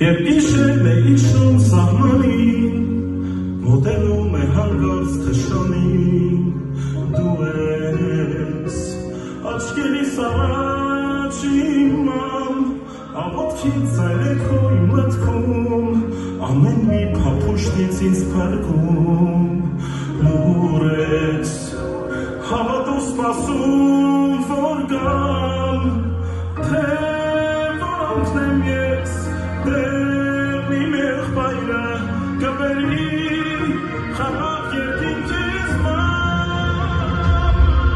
Եվ իշերն է իջնում սահմանին, մոտենում է հանգարց թշանին, դու ես աչքերիս առաջ իման, աղոտքի ծայրեքո իմ մտքում, ամեն մի փափուշտից ինձ փրկում, լուր ես, հավատու սպասում, որ գամ, թե որոնքն եմ ես, դեմ իմ եղբայրը կբերի խաղաղ երկինքից ման,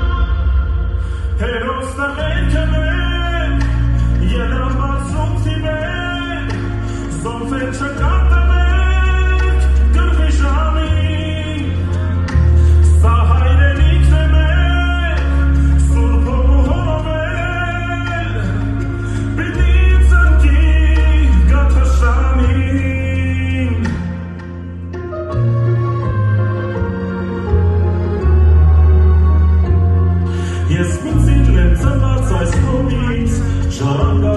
հերոս տղերքը մեկ, ելրամբարձում թիմեք, զոնվեն չկարտանեք գրվի ժամին, սա հայրենիքն է մեկ, սուրբով ու հորովել, պիտի ծնկի գաթաշանին։ Ես մի ծիլ եմ ծնված այս կողմից, ժառանգա